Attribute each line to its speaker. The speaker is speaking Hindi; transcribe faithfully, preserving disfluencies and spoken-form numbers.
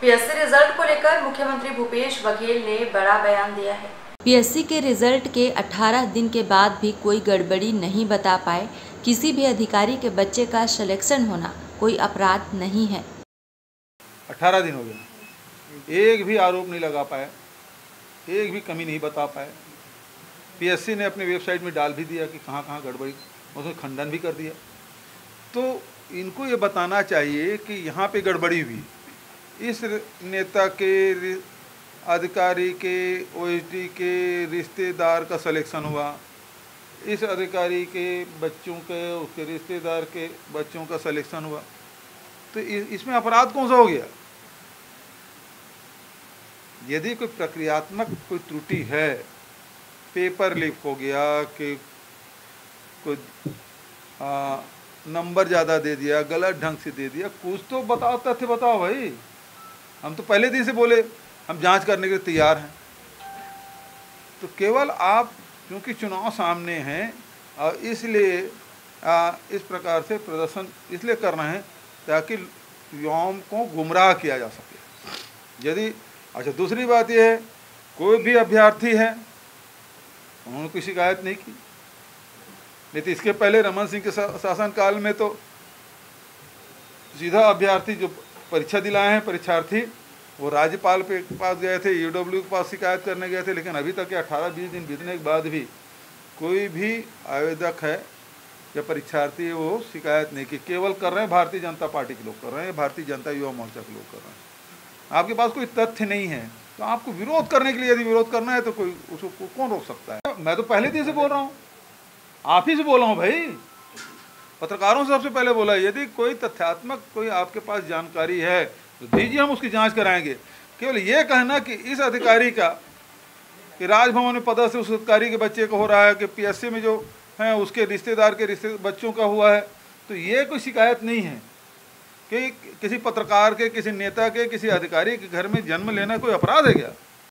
Speaker 1: पीएससी रिजल्ट को लेकर मुख्यमंत्री भूपेश बघेल ने बड़ा बयान दिया है।
Speaker 2: पीएससी के रिजल्ट के अठारह दिन के बाद भी कोई गड़बड़ी नहीं बता पाए, किसी भी अधिकारी के बच्चे का सिलेक्शन होना कोई अपराध नहीं है।
Speaker 3: अठारह दिन हो गए, एक भी आरोप नहीं लगा पाए, एक भी कमी नहीं बता पाए। पीएससी ने अपनी वेबसाइट में डाल भी दिया कि कहाँ कहाँ गड़बड़ी, उसने खंडन भी कर दिया। तो इनको ये बताना चाहिए कि यहाँ पे गड़बड़ी हुई, इस नेता के, अधिकारी के, ओएसडी के रिश्तेदार का सिलेक्शन हुआ, इस अधिकारी के बच्चों के, उसके रिश्तेदार के बच्चों का सिलेक्शन हुआ, तो इसमें अपराध कौन सा हो गया? यदि कोई प्रक्रियात्मक कोई त्रुटि है, पेपर लीक हो गया कि कोई आ, नंबर ज़्यादा दे दिया, गलत ढंग से दे दिया, कुछ तो बताओ, तथ्य बताओ भाई। हम तो पहले दिन से बोले हम जांच करने के लिए तैयार हैं। तो केवल आप क्योंकि चुनाव सामने हैं और इसलिए आ, इस प्रकार से प्रदर्शन इसलिए कर रहे हैं ताकि युवाओं को गुमराह किया जा सके। यदि अच्छा, दूसरी बात यह है, कोई भी अभ्यर्थी है, उन्होंने कोई शिकायत नहीं की। नहीं तो इसके पहले रमन सिंह के शासनकाल में तो सीधा अभ्यर्थी जो परीक्षा दिलाए हैं परीक्षार्थी, वो राज्यपाल के पास गए थे, यूडब्ल्यू के पास शिकायत करने गए थे, लेकिन अभी तक के अठारह बीस दिन बीतने के बाद भी कोई भी आवेदक है या परीक्षार्थी है वो शिकायत नहीं की। केवल कर रहे हैं भारतीय जनता पार्टी के लोग कर रहे हैं, भारतीय जनता युवा मोर्चा के लोग कर रहे हैं। आपके पास कोई तथ्य नहीं है तो आपको विरोध करने के लिए यदि विरोध करना है तो कोई उसको कौन रोक सकता है? मैं तो पहले दिन से बोल रहा हूँ, आप ही से बोल रहा हूँ भाई, पत्रकारों से सबसे पहले बोला, यदि कोई तथ्यात्मक कोई आपके पास जानकारी है तो दीजिए, हम उसकी जांच कराएंगे। केवल ये कहना कि इस अधिकारी का कि राजभवन में पद से उस अधिकारी के बच्चे का हो रहा है कि पीएससी में जो है उसके रिश्तेदार के रिश्ते बच्चों का हुआ है, तो ये कोई शिकायत नहीं है कि किसी पत्रकार के, किसी नेता के, किसी अधिकारी के घर में जन्म लेना कोई अपराध है क्या?